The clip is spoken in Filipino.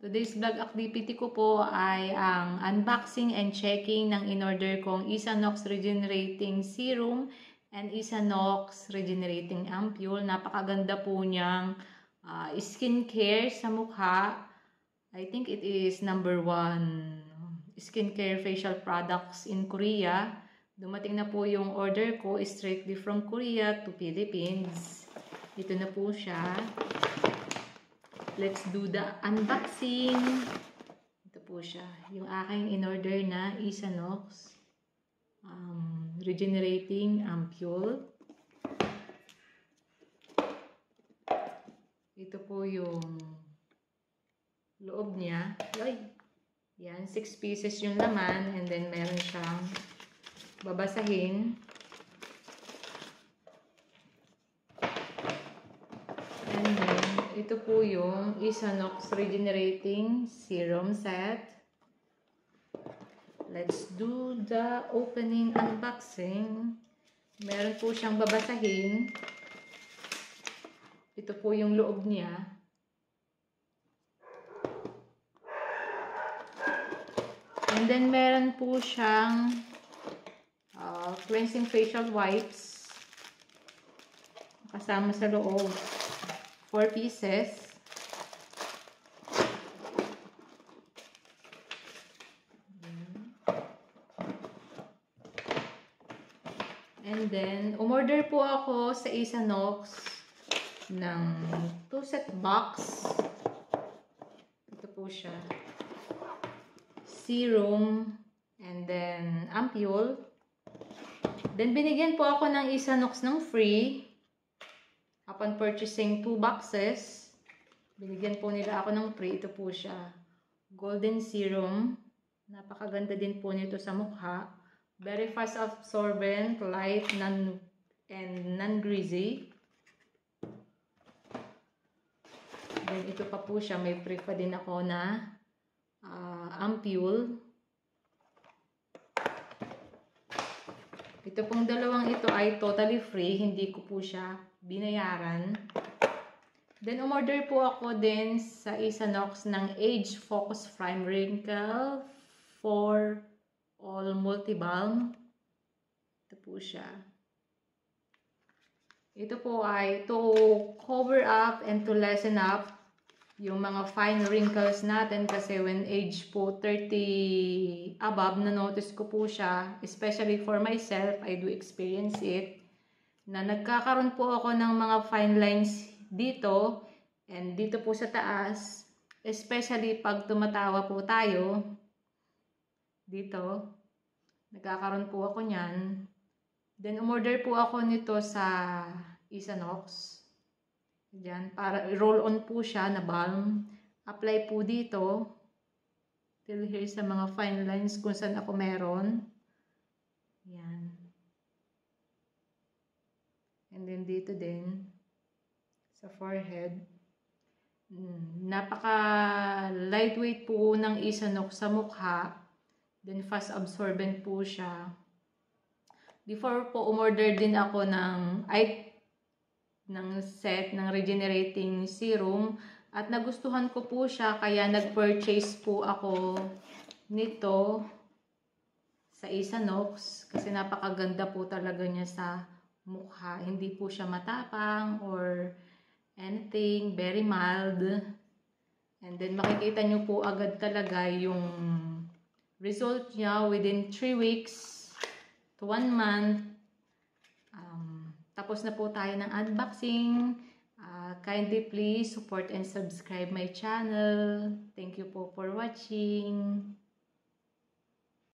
Today's vlog activity ko po ay ang unboxing and checking ng in-order kong Isanox Regenerating Serum and Isanox Regenerating Ampule. Napakaganda po niyang skincare sa mukha. I think it is #1 skincare facial products in Korea. Dumating na po yung order ko straightly from Korea to Philippines. Ito na po siya. Let's do the unboxing. Ito po siya. Yung aking in-order na Isanox Regenerating Ampule. Ito po yung loob niya. Ay, yan, 6 pieces yung laman. And then meron siyang babasahin. And then ito po yung Isanox Regenerating Serum set. Let's do the opening unboxing. Meron po siyang babasahin. Ito po yung loob niya. And then meron po siyang cleansing facial wipes. Kasama sa loob. 4 pieces. And then, umorder po ako sa Isanox ng 2 set box. Ito po siya. Serum and then ampule. Then, binigyan po ako ng Isanox ng free. Upon purchasing 2 boxes, binigyan po nila ako ng free. Ito po siya. Golden Serum. Napakaganda din po nito sa mukha. Very fast absorbent, light, and non-greasy. Then ito pa po siya. May free pa din ako na ampule. Ito pong dalawang ito ay totally free. Hindi ko po siya binayaran. Then, umorder po ako din sa Isanox ng Age Focus Prime Wrinkle for All Multi-Balm. Ito po siya. Ito po ay to cover up and to lessen up yung mga fine wrinkles natin kasi when age po 30 above, na-notice ko po siya, especially for myself, I do experience it, na nagkakaroon po ako ng mga fine lines dito and dito po sa taas, especially pag tumatawa po tayo dito, nagkakaroon po ako niyan. Then umorder po ako nito sa Isanox. Diyan, para roll on po siya na balm. Apply po dito till here sa mga fine lines kung saan ako meron. Yan. And then dito din sa forehead. Napaka lightweight po ng Isanox sa mukha. Then fast absorbent po siya. Before po umorder din ako ng set ng regenerating serum at nagustuhan ko po siya kaya nag-purchase po ako nito sa Isanox kasi napakaganda po talaga niya sa mukha. Hindi po siya matapang or anything, very mild. And then makikita nyo po agad talaga yung result niya within 3 weeks to 1 month. Tapos na po tayo ng unboxing. Kindly please support and subscribe my channel. Thank you po for watching.